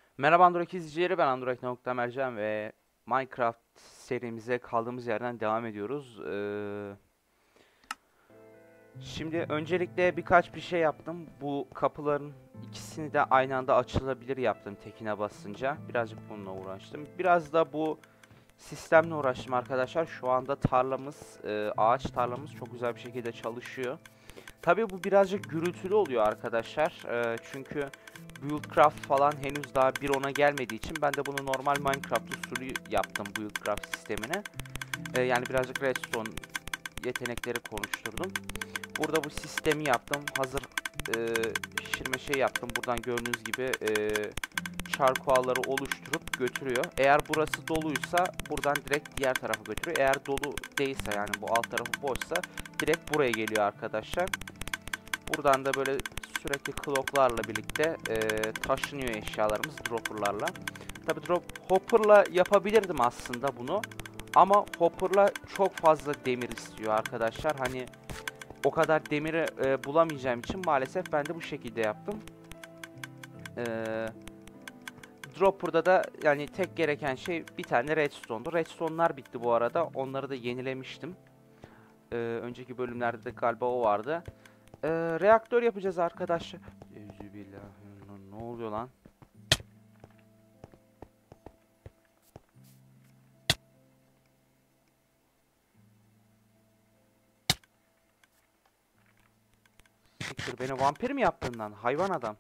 Merhaba Android izleyicileri, ben Android.Mercan ve Minecraft serimize kaldığımız yerden devam ediyoruz. Şimdi öncelikle birkaç bir şey yaptım. Bu kapıların ikisini de aynı anda açılabilir yaptım tekine basınca. Birazcık bununla uğraştım. Biraz da bu sistemle uğraştım arkadaşlar. Şu anda tarlamız, ağaç tarlamız çok güzel bir şekilde çalışıyor. Tabii bu birazcık gürültülü oluyor arkadaşlar. Çünkü Buildcraft falan henüz daha 1.10'a gelmediği için ben de bunu normal Minecraft usulü yaptım Buildcraft sistemine. Yani birazcık Redstone yetenekleri konuşturdum. Burada bu sistemi yaptım. Hazır pişirme şey yaptım. Buradan gördüğünüz gibi çarkualları oluşturup götürüyor. Eğer burası doluysa buradan direkt diğer tarafa götürüyor. Eğer dolu değilse, yani bu alt tarafı boşsa, direkt buraya geliyor arkadaşlar. Buradan da böyle sürekli clocklarla birlikte taşınıyor eşyalarımız dropperlarla. Tabi hopper'la yapabilirdim aslında bunu. Ama hopper'la çok fazla demir istiyor arkadaşlar. Hani o kadar demiri bulamayacağım için maalesef ben de bu şekilde yaptım. E, Dropper'da da yani tek gereken şey bir tane redstone'du. Redstone'lar bitti bu arada. Onları da yenilemiştim. Önceki bölümlerde de galiba o vardı. Reaktör yapacağız arkadaşlar. Ne oluyor lan? Siktir, beni vampir mi yaptın lan? Hayvan adam.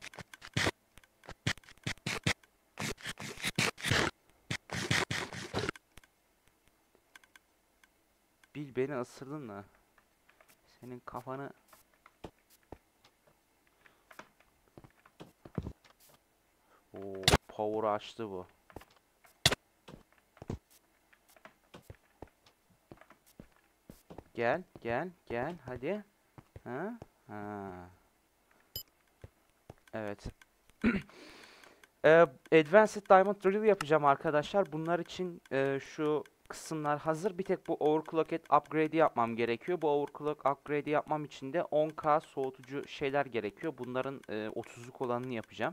Bil, beni ısırdın mı? Senin kafanı... Oo, power açtı bu. Gel, gel, gel. Hadi. Ha? Ha. Evet. Advanced Diamond Drill yapacağım arkadaşlar. Bunlar için şu kısımlar hazır. Bir tek bu overclocked upgrade'i yapmam gerekiyor. Bu overclock upgrade'i yapmam için de 10K soğutucu şeyler gerekiyor. Bunların 30'luk olanını yapacağım.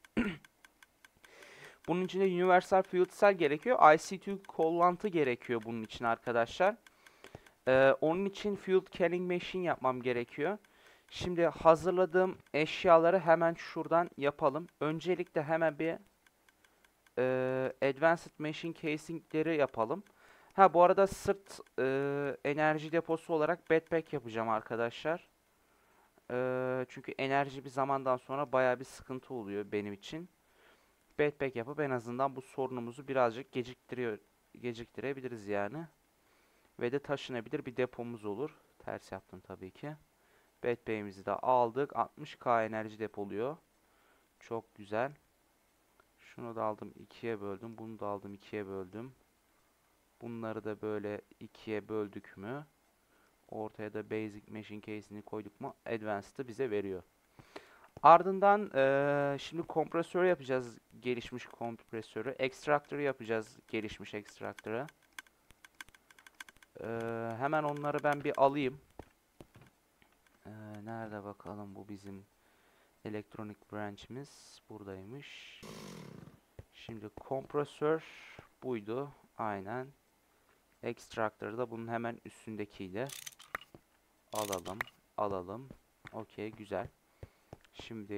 Bunun için de Universal Fuel Cell gerekiyor. IC2 Collant'ı gerekiyor bunun için arkadaşlar. Onun için Fuel Canning Machine yapmam gerekiyor. Şimdi hazırladığım eşyaları hemen şuradan yapalım. Öncelikle hemen bir Advanced Machine Casing'leri yapalım. Ha, bu arada sırt enerji deposu olarak backpack yapacağım arkadaşlar. Çünkü enerji bir zamandan sonra bayağı bir sıkıntı oluyor benim için. Backpack yapıp en azından bu sorunumuzu birazcık geciktirebiliriz yani. Ve de taşınabilir bir depomuz olur. Ters yaptım tabii ki. Backpack'imizi de aldık. 60K enerji depoluyor. Çok güzel. Şunu da aldım, ikiye böldüm. Bunu da aldım, ikiye böldüm. Bunları da böyle ikiye böldük mü? Ortaya da Basic Machine Case'ini koyduk mu? Advanced'ı bize veriyor. Ardından şimdi kompresör yapacağız. Gelişmiş kompresörü. Extractor'ı yapacağız. Gelişmiş extractor'ı. Hemen onları ben bir alayım. Nerede bakalım, bu bizim elektronik branch'imiz buradaymış. Şimdi kompresör buydu. Aynen. Extractor da bunun hemen üstündekiydi. Alalım. Alalım. Okey, güzel. Şimdi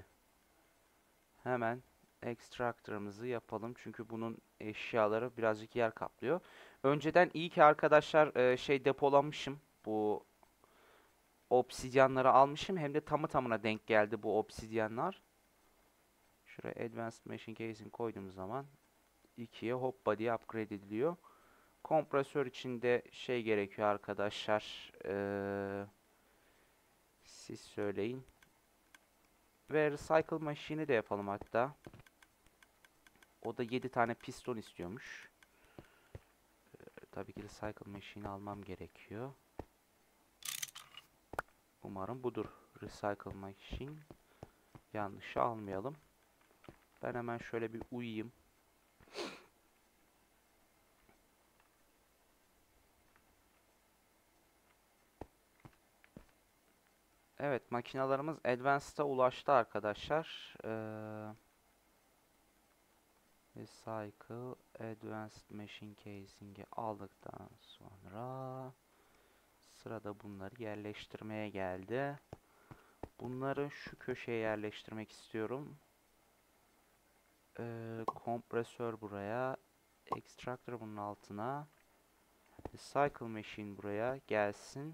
hemen extractor'ımızı yapalım. Çünkü bunun eşyaları birazcık yer kaplıyor. Önceden iyi ki arkadaşlar şey depolamışım. Bu obsidyanları almışım. Hem de tamı tamına denk geldi bu obsidyanlar. Şuraya Advanced Machine Casing koyduğumuz zaman 2'ye hoppa diye upgrade ediliyor. Kompresör içinde şey gerekiyor arkadaşlar. Siz söyleyin. Ve Recycle Machine'i de yapalım hatta. O da 7 tane piston istiyormuş. Tabii ki Recycle Machine'i almam gerekiyor. Umarım budur. Recycle Machine. Yanlışı almayalım. Ben hemen şöyle bir uyuyayım. Evet, makinalarımız Advanced'a ulaştı arkadaşlar. Recycle Advanced Machine Casing'i aldıktan sonra sırada bunları yerleştirmeye geldi. Bunları şu köşeye yerleştirmek istiyorum. Kompresör buraya. Extractor bunun altına. Recycle Machine buraya gelsin.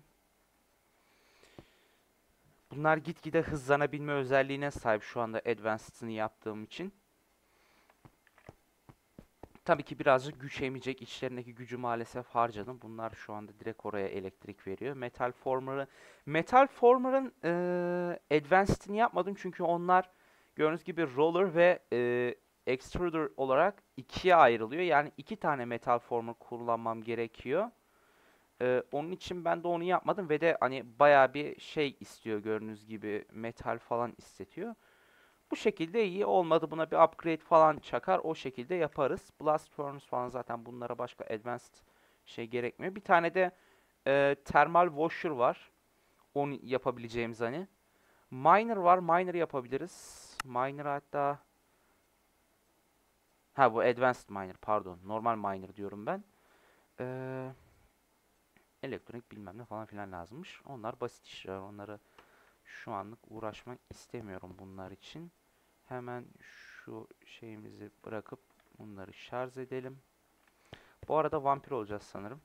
Bunlar gitgide hızlanabilme özelliğine sahip şu anda Advanced'ını yaptığım için. Tabii ki birazcık güç emecek. İçlerindeki gücü maalesef harcadım. Bunlar şu anda direkt oraya elektrik veriyor. Metal Former'ın Advanced'ını yapmadım çünkü onlar gördüğünüz gibi Roller ve Extruder olarak ikiye ayrılıyor. Yani iki tane Metal Former kullanmam gerekiyor. Onun için ben de onu yapmadım ve de hani bayağı bir şey istiyor, gördüğünüz gibi metal falan istetiyor. Bu şekilde iyi olmadı, buna bir upgrade falan çakar, o şekilde yaparız. Blast Furnace falan, zaten bunlara başka advanced şey gerekmiyor. Bir tane de thermal washer var. Onu yapabileceğimiz hani. Miner var, miner yapabiliriz. Miner hatta... Ha, bu advanced miner, pardon. Normal miner diyorum ben. Elektronik bilmem ne falan filan lazımmış. Onlar basit işler. Onları şu anlık uğraşmak istemiyorum bunlar için. Hemen şu şeyimizi bırakıp bunları şarj edelim. Bu arada vampir olacağız sanırım.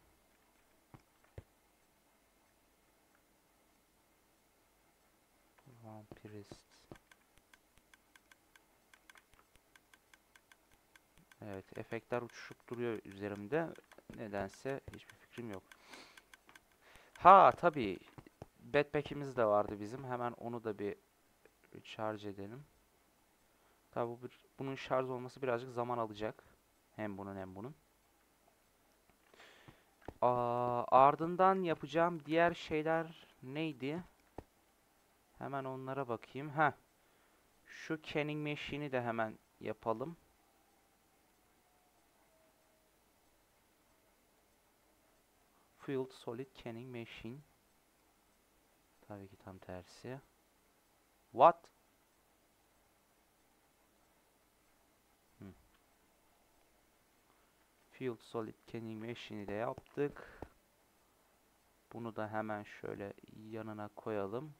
Vampirist. Evet, efektler uçuşup duruyor üzerimde. Nedense hiçbir fikrim yok. Ha tabii. Backpack'imiz de vardı bizim. Hemen onu da bir şarj edelim. Tabii bunun şarj olması birazcık zaman alacak. Hem bunun hem bunun. Ardından yapacağım diğer şeyler neydi? Hemen onlara bakayım. Şu canning machine'i de hemen yapalım. Filled solid canning machine. Tabii ki tam tersi. What? Filled solid canning machine'i de yaptık. Bunu da hemen şöyle yanına koyalım.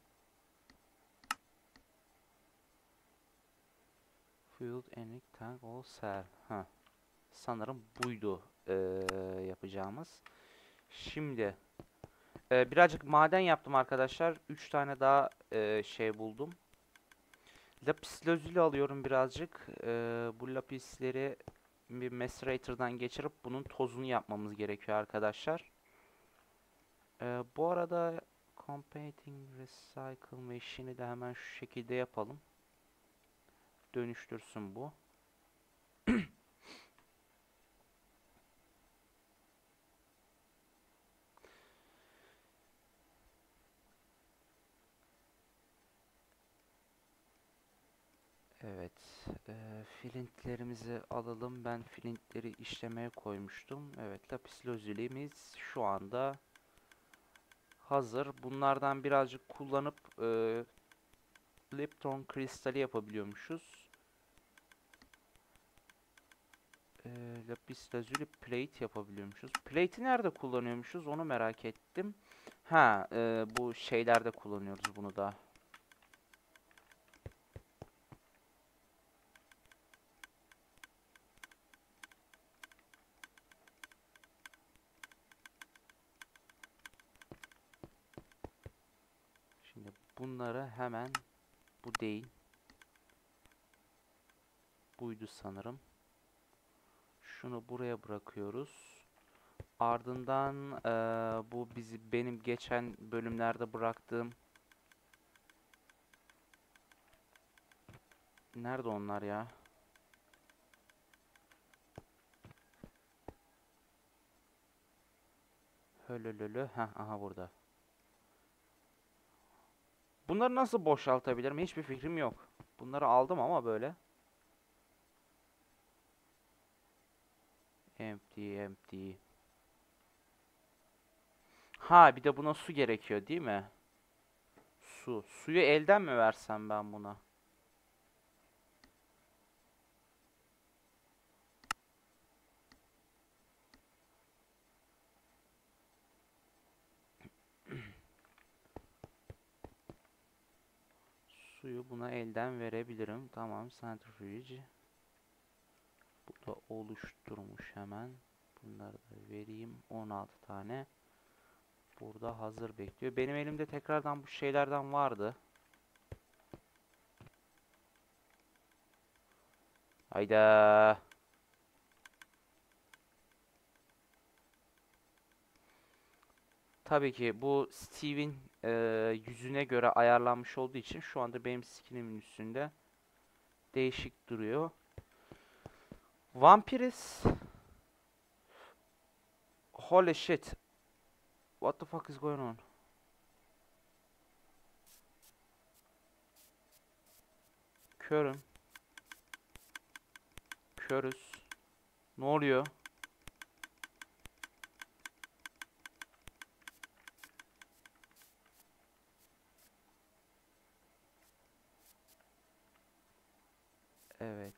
Filled enic tank all cell. Sanırım buydu yapacağımız. Şimdi birazcık maden yaptım arkadaşlar. 3 tane daha şey buldum. Lapis lazuli alıyorum birazcık. Bu lapisleri bir macerator'dan geçirip bunun tozunu yapmamız gerekiyor arkadaşlar. Bu arada competing recycle machine'i de hemen şu şekilde yapalım. Dönüştürsün bu. Evet. Flintlerimizi alalım. Ben flintleri işlemeye koymuştum. Evet, lapis lazuli'miz şu anda hazır. Bunlardan birazcık kullanıp lepton kristali yapabiliyormuşuz. Lapis lazuli plate yapabiliyormuşuz. Plate'i nerede kullanıyormuşuz onu merak ettim. Bu şeylerde kullanıyoruz bunu da. Şimdi bunları hemen, bu değil. Buydu sanırım. Şunu buraya bırakıyoruz. Ardından bu benim geçen bölümlerde bıraktığım, nerede onlar ya? Hölölölö. Aha burada. Bunları nasıl boşaltabilirim? Hiçbir fikrim yok. Bunları aldım ama böyle. Empty, empty. Bir de buna su gerekiyor değil mi? Su. Suyu elden mi versem ben buna? suyu buna elden verebilirim. Tamam, centrifuge. Bu da oluşturmuş hemen. Bunları da vereyim. 16 tane. Burada hazır bekliyor. Benim elimde tekrardan bu şeylerden vardı. Hayda. Tabii ki bu Steve'in yüzüne göre ayarlanmış olduğu için şu anda benim skinimin üstünde değişik duruyor. Vampiris. Holy shit. What the fuck is going on? Körüm. Körüz. Ne oluyor? Evet.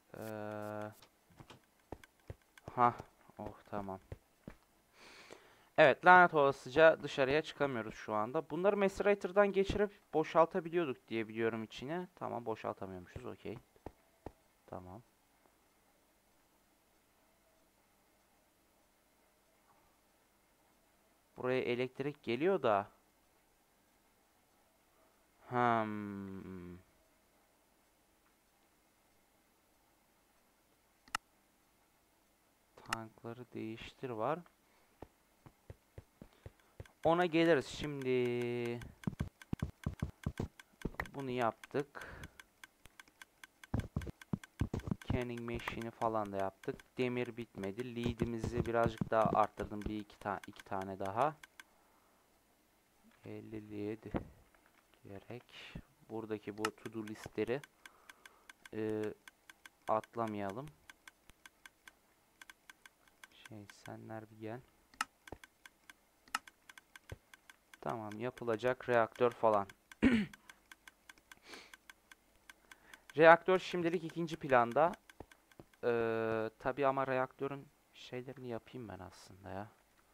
Ha. Oh, tamam. Evet, lanet olasıca dışarıya çıkamıyoruz şu anda. Bunları Macerator'dan geçirip boşaltabiliyorduk diye biliyorum içine. Tamam, boşaltamıyormuşuz. Okey. Tamam. Buraya elektrik geliyor da. Hmm. Tankları değiştir var. Ona geliriz. Şimdi bunu yaptık. Canning machine'i falan da yaptık. Demir bitmedi. Lead'imizi birazcık daha arttırdım. İki tane daha. 50 lead gerek. Buradaki bu to do listleri atlamayalım. Senler bir gel. Tamam, yapılacak reaktör falan. Reaktör şimdilik ikinci planda. Tabii ama reaktörün şeylerini yapayım ben aslında ya.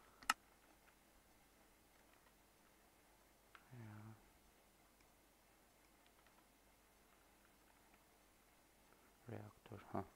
Reaktör. Ha.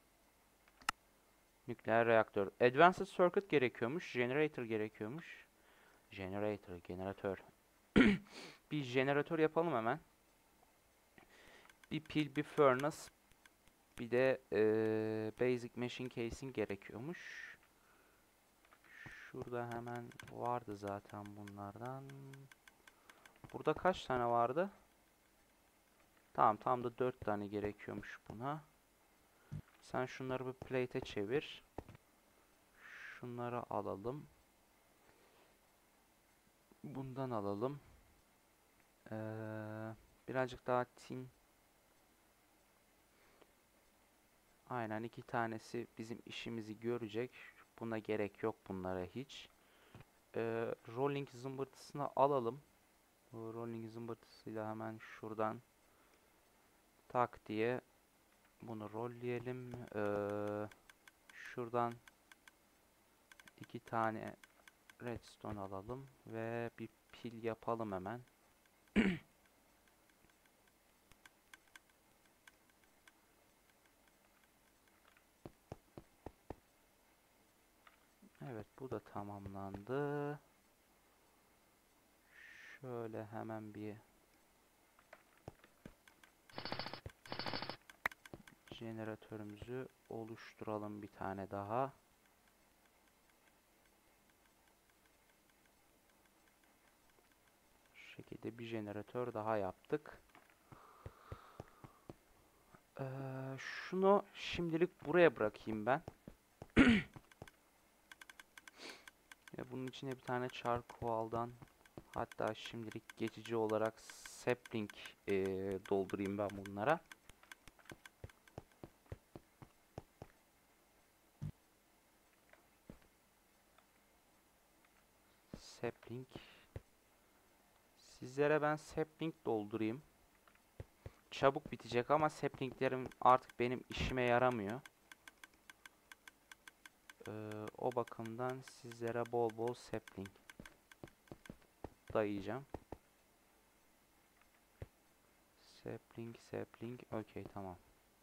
Nükleer reaktör. Advanced circuit gerekiyormuş. Generator gerekiyormuş. Jeneratör. Bir jeneratör yapalım hemen. Bir pil, bir furnace, bir de basic machine casing gerekiyormuş. Şurada hemen vardı zaten bunlardan. Burada kaç tane vardı? Tamam, tam da 4 tane gerekiyormuş buna. Sen şunları bir plate'e çevir. Şunları alalım. Bundan alalım. Birazcık daha tin. Aynen, 2 tanesi bizim işimizi görecek. Buna gerek yok, bunlara hiç. Rolling zımbırtısını alalım. Bu rolling zımbırtısıyla hemen şuradan tak diye bunu rolleyelim. Şuradan 2 tane redstone alalım ve bir pil yapalım hemen. Evet, bu da tamamlandı. Şöyle hemen bir jeneratörümüzü oluşturalım, bir tane daha. Şu şekilde bir jeneratör daha yaptık. Şunu şimdilik buraya bırakayım ben. Bunun içine bir tane charcoal'dan, hatta şimdilik geçici olarak sapling doldurayım ben bunlara. Sapling. Sizlere ben sapling doldurayım. Çabuk bitecek ama saplinglerim artık benim işime yaramıyor. O bakımdan sizlere bol bol sapling dayayacağım. Sapling, sapling. Okey, tamam.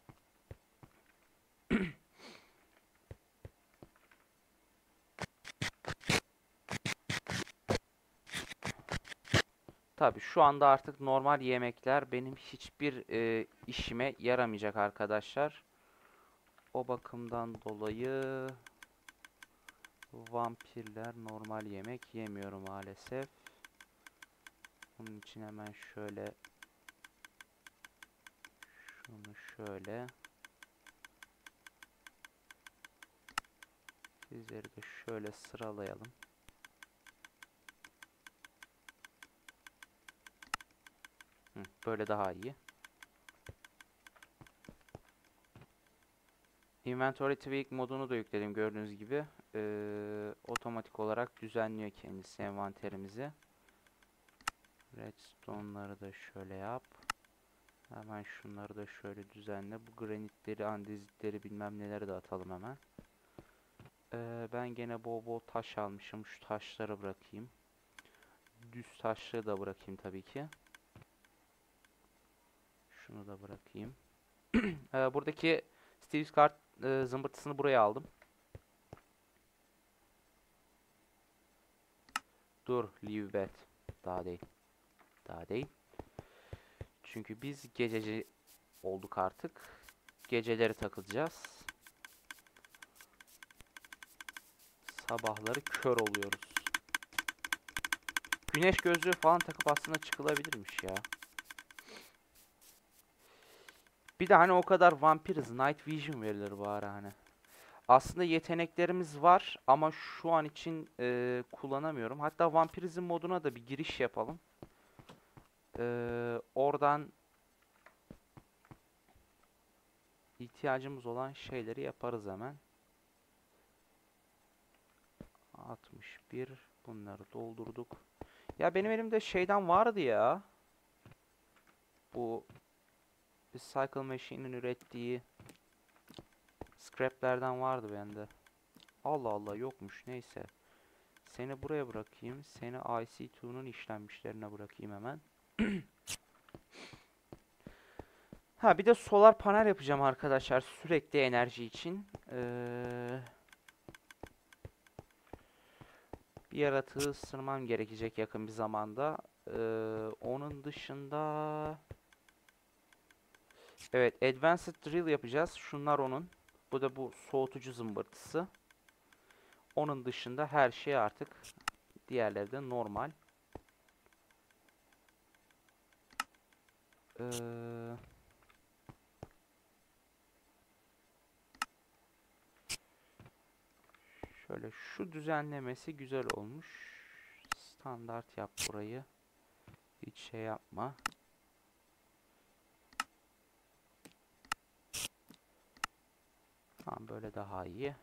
Tabii şu anda artık normal yemekler benim hiçbir işime yaramayacak arkadaşlar. O bakımdan dolayı vampirler normal yemek yemiyor maalesef. Bunun için hemen şöyle şunu şöyle sizleri de şöyle sıralayalım. Böyle daha iyi. Inventory Tweak modunu da yükledim gördüğünüz gibi. Otomatik olarak düzenliyor kendisi envanterimizi. Redstone'ları da şöyle yap. Hemen şunları da şöyle düzenle. Bu granitleri, andezitleri bilmem neleri de atalım hemen. Ben gene bol bol taş almışım. Şu taşları bırakayım. Düz taşları da bırakayım tabii ki. Şunu da bırakayım. Buradaki Steve's kart zımbırtısını buraya aldım. Dur, leave bed. Daha değil. Daha değil. Çünkü biz gececi olduk artık. Geceleri takılacağız. Sabahları kör oluyoruz. Güneş gözlüğü falan takıp aslında çıkılabilirmiş ya. Bir de hani o kadar vampiriz. Night Vision verilir bari hani. Aslında yeteneklerimiz var ama şu an için kullanamıyorum. Hatta vampirizm moduna da bir giriş yapalım. Oradan ihtiyacımız olan şeyleri yaparız hemen. 61. Bunları doldurduk. Ya benim elimde şeyden vardı ya. Bu Recycle Machine'in ürettiği scraplerden vardı bende. Allah Allah, yokmuş, neyse. Seni buraya bırakayım. Seni IC2'nun işlenmişlerine bırakayım hemen. Ha, bir de solar panel yapacağım arkadaşlar sürekli enerji için. Bir yaratığı ısırmam gerekecek yakın bir zamanda. Onun dışında evet, Advanced Drill yapacağız. Şunlar onun. Bu da bu soğutucu zımbırtısı. Onun dışında her şey artık diğerleri de normal. Şöyle şu düzenlemesi güzel olmuş. Standart yap burayı. Hiç şey yapma. Tamam, böyle daha iyi.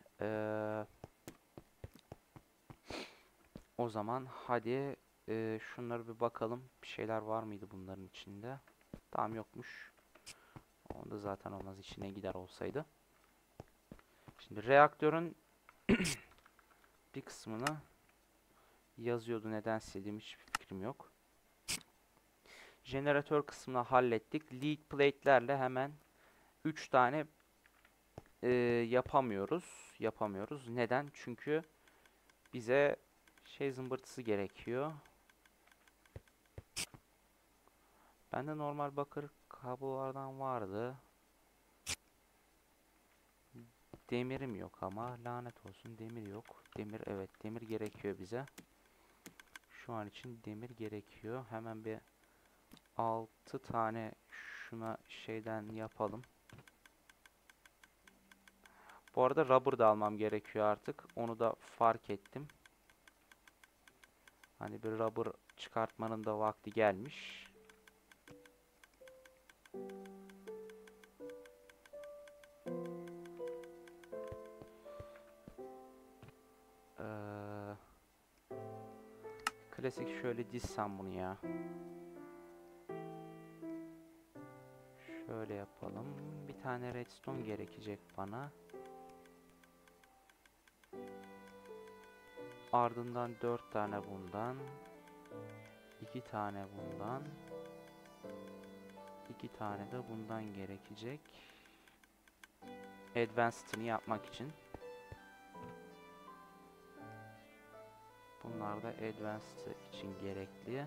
O zaman hadi şunları bir bakalım. Bir şeyler var mıydı bunların içinde? Tamam, yokmuş. Onda zaten olmaz, içine gider olsaydı. Şimdi reaktörün bir kısmını yazıyordu. Neden sildiğim hiçbir fikrim yok. Jeneratör kısmını hallettik. Lead plate'lerle hemen 3 tane yapamıyoruz. Neden? Çünkü bize şey zımbırtısı gerekiyor. Bende normal bakır kablolardan vardı. Demirim yok ama lanet olsun, demir yok. Demir, evet, demir gerekiyor bize. Şu an için demir gerekiyor. Hemen bir 6 tane şuna şeyden yapalım. Bu arada rubber da almam gerekiyor artık. Onu da fark ettim. Hani bir rubber çıkartmanın da vakti gelmiş. Klasik şöyle dizsem bunu ya. Şöyle yapalım. Bir tane redstone gerekecek bana. Ardından 4 tane bundan. 2 tane bundan. 2 tane de bundan gerekecek. Advanced'ını yapmak için. Bunlar da Advanced için gerekli.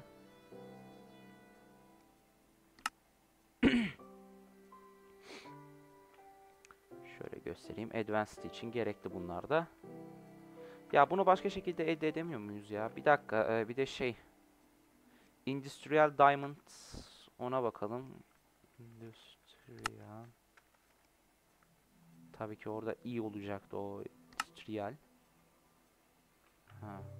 Şöyle göstereyim. Advanced için gerekli bunlar da. Ya bunu başka şekilde elde edemiyor muyuz ya? Bir dakika. Bir de şey. Industrial Diamond. Ona bakalım. Industrial. Tabii ki orada iyi olacaktı o Industrial. Ha.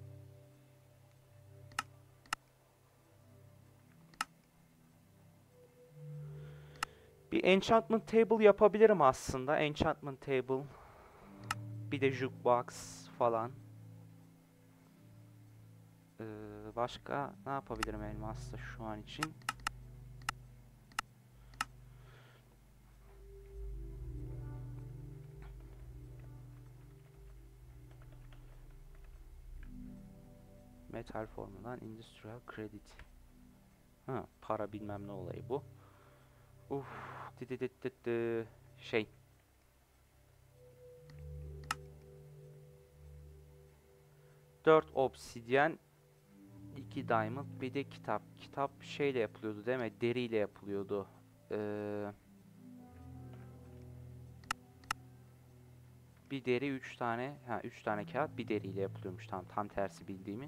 Bir enchantment table yapabilirim aslında. Enchantment table. Bir de jukebox falan. Başka ne yapabilirim elmasla şu an için? Metal formundan industrial credit. Ha, para bilmem ne olayı bu. Uf, şey. Dört obsidyen, 2 diamond, bir de kitap. Kitap şeyle yapılıyordu değil mi? Deriyle yapılıyordu. Bir deri 3 tane, 3 tane kağıt, bir deriyle yapılıyormuş. Tam tersi bildiğimi.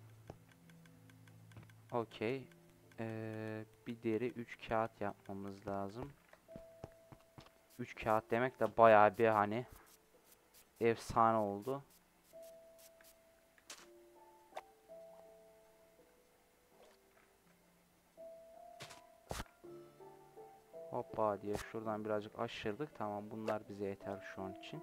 Okey. Bir deri 3 kağıt yapmamız lazım. 3 kağıt demek de bayağı bir hani efsane oldu. Hoppa diye şuradan birazcık aşırdık. Tamam, bunlar bize yeter şu an için.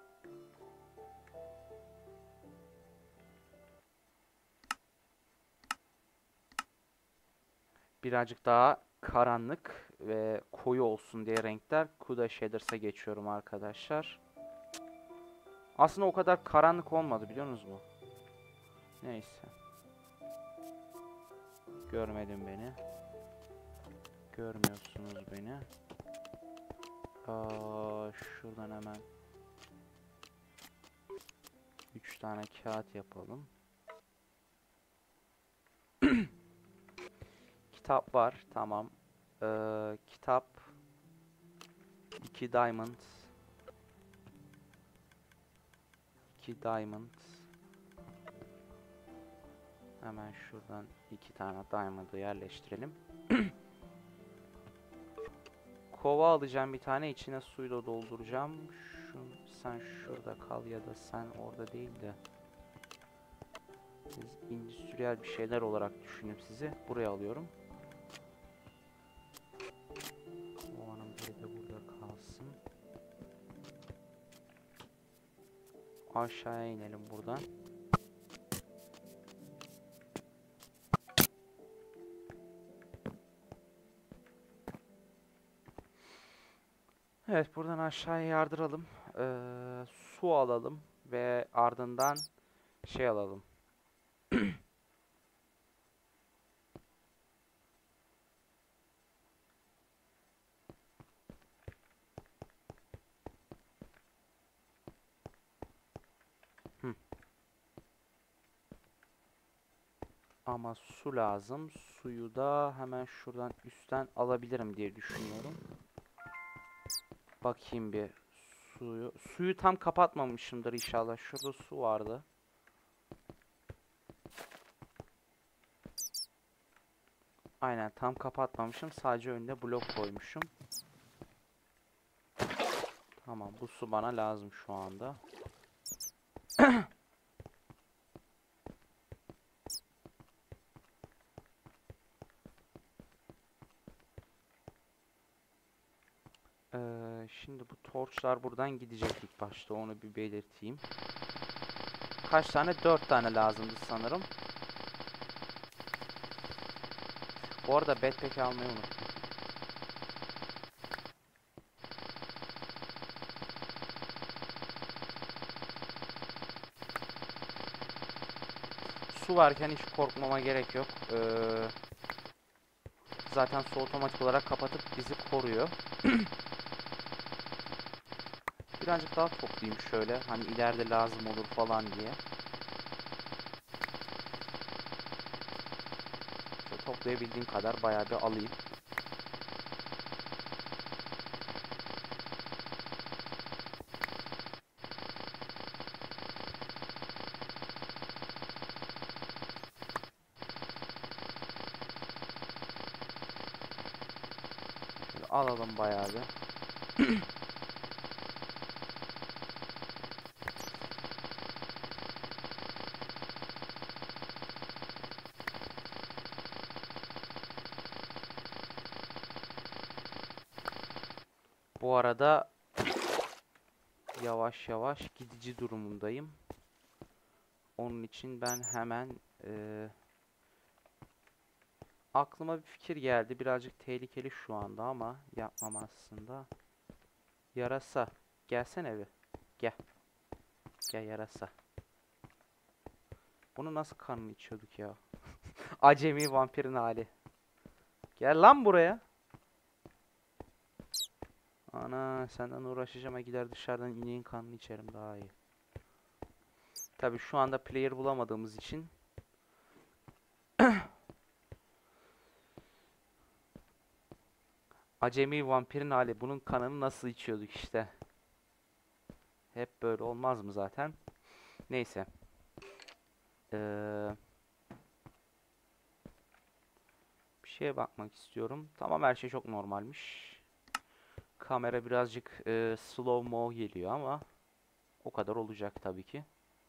Birazcık daha karanlık ve koyu olsun diye renkler Kuda Shaders'a geçiyorum arkadaşlar. Aslında o kadar karanlık olmadı, biliyor musunuz mu? Neyse. Görmedin beni. Görmüyorsunuz beni. Şuradan hemen 3 tane kağıt yapalım. Kitap var. Tamam. Kitap 2 diamond. 2 diamond. Hemen şuradan 2 tane diamond'ı yerleştirelim. Kova alacağım bir tane, içine suyla dolduracağım. Sen şurada kal ya da sen orada değil de. Biz endüstriyel bir şeyler olarak düşünüp sizi buraya alıyorum. Kovanın biri de burada kalsın. Aşağıya inelim buradan. Evet, buradan aşağıya yardıralım. Su alalım ve ardından şey alalım. Ama su lazım. Suyu da hemen şuradan üstten alabilirim diye düşünüyorum. Bakayım bir suyu. Suyu tam kapatmamışımdır inşallah. Şurada su vardı. Aynen, tam kapatmamışım. Sadece önüne blok koymuşum. Tamam, bu su bana lazım şu anda. Şimdi bu torçlar buradan gidecek ilk başta. Onu bir belirteyim. Kaç tane? 4 tane lazımdı sanırım. Bu arada backpack almayı unuttum. Su varken hiç korkmama gerek yok. zaten su otomatik olarak kapatıp bizi koruyor. Birazcık daha toplayayım şöyle. Hani ileride lazım olur falan diye. Şöyle toplayabildiğim kadar bayağı bir alayım. Şöyle alalım bayağı bir. Bu arada yavaş yavaş gidici durumundayım. Onun için ben hemen aklıma bir fikir geldi. Birazcık tehlikeli şu anda ama yapmam aslında. Yarasa. Gelsene bir. Gel. Gel yarasa. Bunu nasıl kanını içiyorduk ya? Acemi vampirin hali. Gel lan buraya. Ana senden uğraşacağım, gider dışarıdan ineğin kanını içerim daha iyi. Tabi şu anda player bulamadığımız için acemi vampirin hali. Bunun kanını nasıl içiyorduk işte. Hep böyle olmaz mı zaten? Neyse. Bir şeye bakmak istiyorum. Tamam, her şey çok normalmiş. Kamera birazcık slow mo geliyor ama o kadar olacak tabii ki.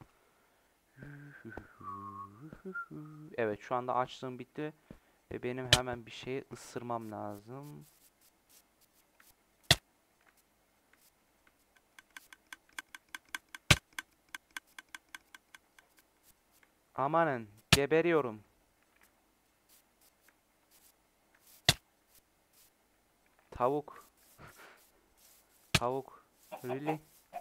Evet, şu anda açlığım bitti ve benim hemen bir şeyi ısırmam lazım. Amanın, geberiyorum. Tavuk. Tavuk. Really?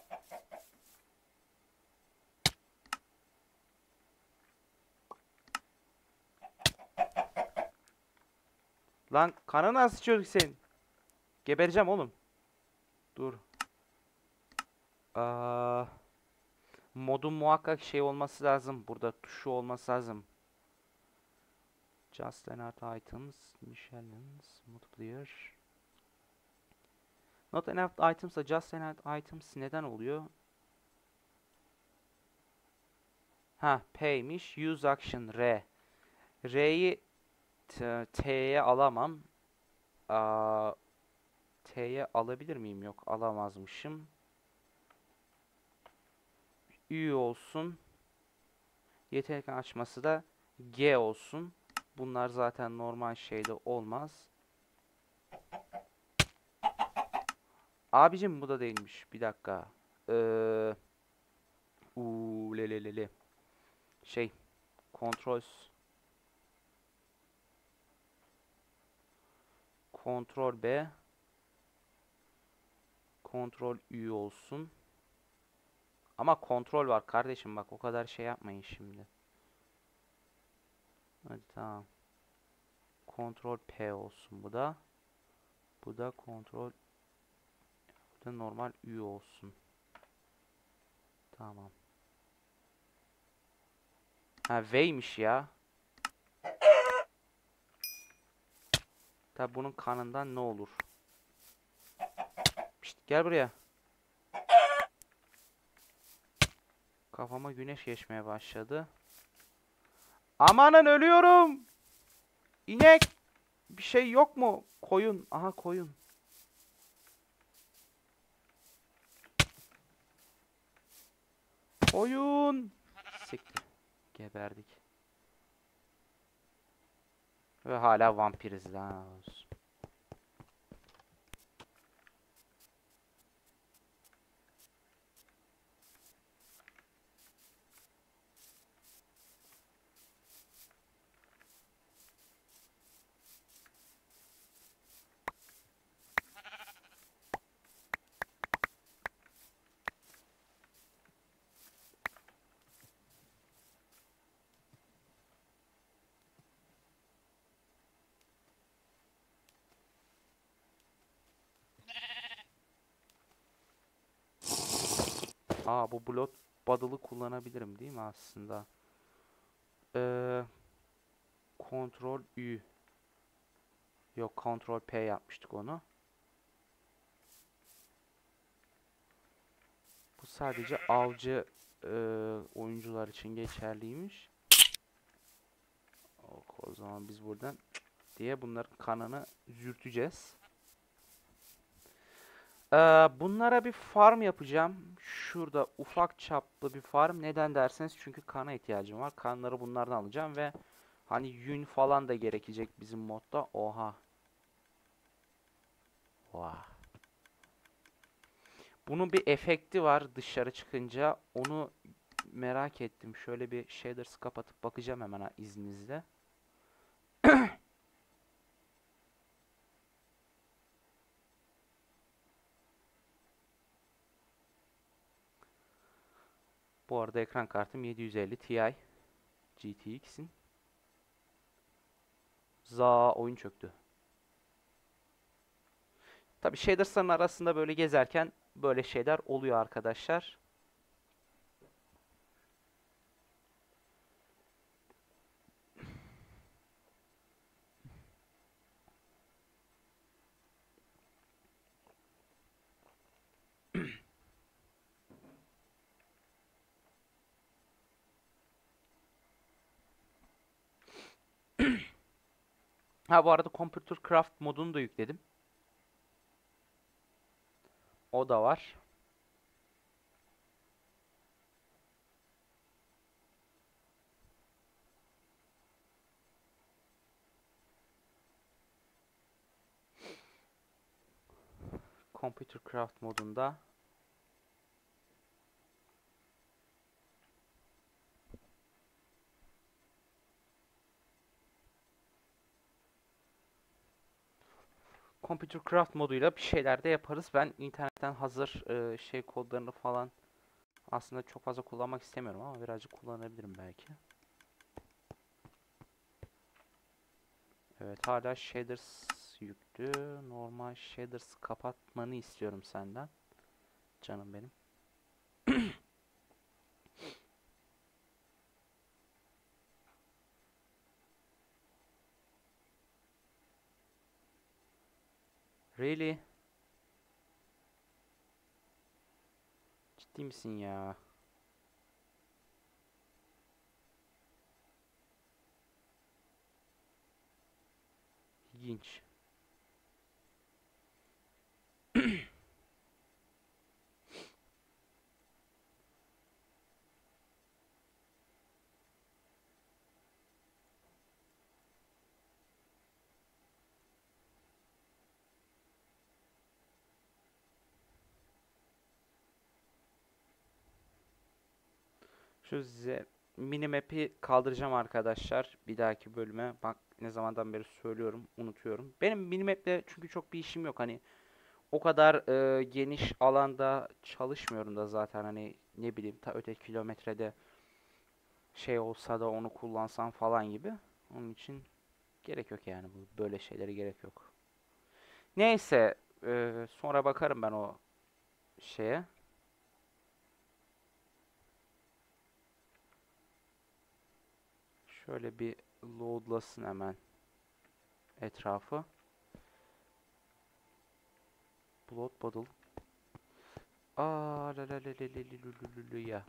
Lan kanı nasıl çocuk senin? Gebereceğim oğlum. Dur. Modun muhakkak şey olması lazım. Burada tuşu olması lazım. Just enough items. Michelin's multiplayer. Not enough items da just enough items neden oluyor? Ha, pay'miş. Use action R. R'yi T'ye alamam. T'ye alabilir miyim? Yok, alamazmışım. Ü olsun. Yetenek açması da G olsun. Bunlar zaten normal şeyde olmaz. Abicim bu da değilmiş. Bir dakika. Lelelele. Şey. Controls. Kontrol B. Kontrol Ü olsun. Ama kontrol var kardeşim, bak o kadar şey yapmayın şimdi. Hadi tamam. Kontrol P olsun bu da. Bu da kontrol. Bu da normal Ü olsun. Tamam. Ha, V'ymiş ya. Tabi bunun kanından ne olur? Şişt, gel buraya. Kafama güneş geçmeye başladı. Amanın, ölüyorum. İnek. Bir şey yok mu? Koyun. Aha, koyun. Koyun. Siktir. Geberdik. Ve hala vampiriz lan. Aa, bu Blood Bottle'ı kullanabilirim değil mi aslında? Ee, Ctrl Ü. Yok, Ctrl P yapmıştık onu. Bu sadece avcı oyuncular için geçerliymiş. O zaman biz buradan diye bunların kanını zürteceğiz. Bunlara bir farm yapacağım. Şurada ufak çaplı bir farm. Neden derseniz çünkü kana ihtiyacım var. Kanları bunlardan alacağım ve hani yün falan da gerekecek bizim modda. Oha. Vah. Bunun bir efekti var dışarı çıkınca. Onu merak ettim. Şöyle bir shaders kapatıp bakacağım hemen izninizle. Bu arada ekran kartım 750 Ti GTX'in. Oyun çöktü. Tabi shaders'ların arasında böyle gezerken böyle şeyler oluyor arkadaşlar. Ha, bu arada Computer Craft modunu da yükledim. O da var. Computer Craft modunda. Computer Craft moduyla bir şeyler de yaparız. Ben internetten hazır şey kodlarını falan aslında çok fazla kullanmak istemiyorum ama birazcık kullanabilirim belki. Evet, hala shaders yüklü. Normal shaders kapatmanı istiyorum senden. Canım benim. Really? Ciddi misin ya? İlginç. Şu minimap'i kaldıracağım arkadaşlar. Bir dahaki bölüme. Bak, ne zamandan beri söylüyorum, unutuyorum. Benim minimap'le çünkü çok bir işim yok. Hani o kadar geniş alanda çalışmıyorum da zaten, hani ne bileyim ta öteki kilometrede şey olsa da onu kullansam falan gibi. Onun için gerek yok yani, bu böyle şeylere gerek yok. Neyse, sonra bakarım ben o şeye. Şöyle bir loadlasın hemen etrafı. Blood Bottle. Aa, la la la la la la la la la ya.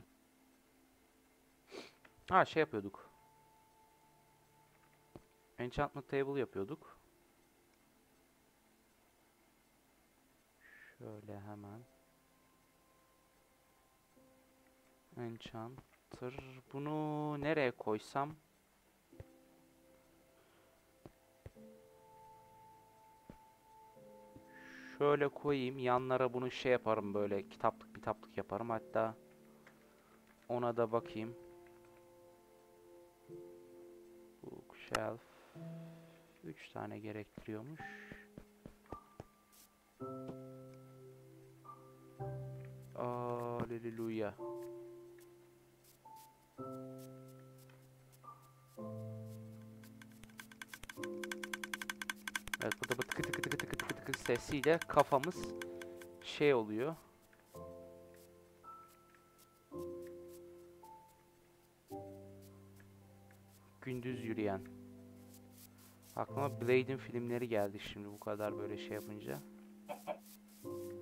Ha, şey yapıyorduk. Enchantment table yapıyorduk. Şöyle hemen. Enchanter. Bunu nereye koysam? Şöyle koyayım. Yanlara bunu şey yaparım, böyle kitaplık yaparım. Hatta ona da bakayım. Bookshelf. 3 tane gerektiriyormuş. Hallelujah. Evet, burada bu tıkı tıkı tıkı tıkı tıkı tıkı sesiyle kafamız şey oluyor. gündüz yürüyen. Aklıma Blade'in filmleri geldi şimdi bu kadar böyle şey yapınca.